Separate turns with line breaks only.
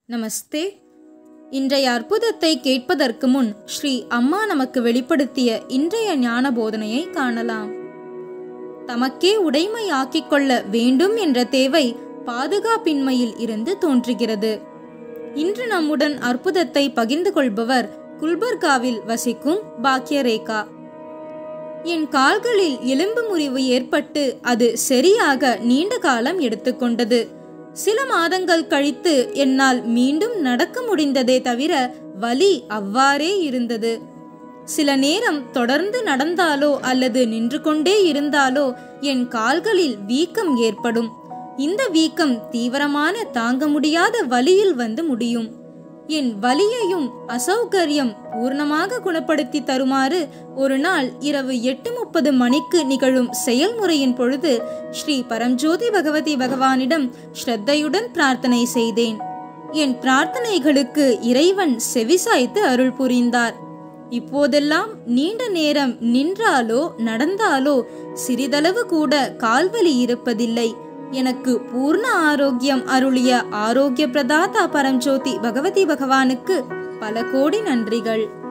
நமஸ்தே. இன்றைய அற்புதத்தை கேட்பதற்கு முன் ஸ்ரீ அம்மா நமக்கு வெளிப்படுத்திய இன்றைய ஞான போதனையை காணலாம். தமக்கே உடைமையாக்கிக் கொள்ள வேண்டும் என்ற தேவை பாதுகாப்பின்மையில் இருந்து தோன்றுகிறது. இன்று நம்முடன் அற்புதத்தை பகிர்ந்து கொள்பவர் குல்பர்காவில் வசிக்கும் பாக்யரேகா. என் கால்களில் எலும்பு முறிவு ஏற்பட்டு அது சரியாக நீண்ட காலம் எடுத்துக்கொண்டது. சில மாதங்கள் கழித்து என்னால் மீண்டும் நடக்க முடிந்ததே தவிர வலி அவ்வாறே இருந்தது. சில நேரம் தொடர்ந்து நடந்தாலோ அல்லது நின்று கொண்டே இருந்தாலோ என் கால்களில் வீக்கம் ஏற்படும். இந்த வீக்கம் தீவிரமான தாங்க முடியாத வலியில் வந்து முடியும். என் வலியையும் அசௌகரியம் பூர்ணமாக குணப்படுத்தி தருமாறு ஒரு நாள் இரவு 8:30 மணிக்கு நிகழும் செயல்முறையின் பொழுது ஸ்ரீ பரம்ஜோதி பகவதி பகவானிடம் ஸ்ரத்தையுடன் பிரார்த்தனை செய்தேன். என் பிரார்த்தனைகளுக்கு இறைவன் செவிசாய்த்து அருள் புரிந்தார். இப்போதெல்லாம் நீண்ட நேரம் நின்றாலோ நடந்தாலோ சிறிதளவு கூட கால்வலி இருப்பதில்லை. எனக்கு பூர்ண ஆரோக்கியம் அருளிய ஆரோக்கிய பிரதாதா பரம்ஜோதி பகவதி பகவானுக்கு பல கோடி நன்றிகள்.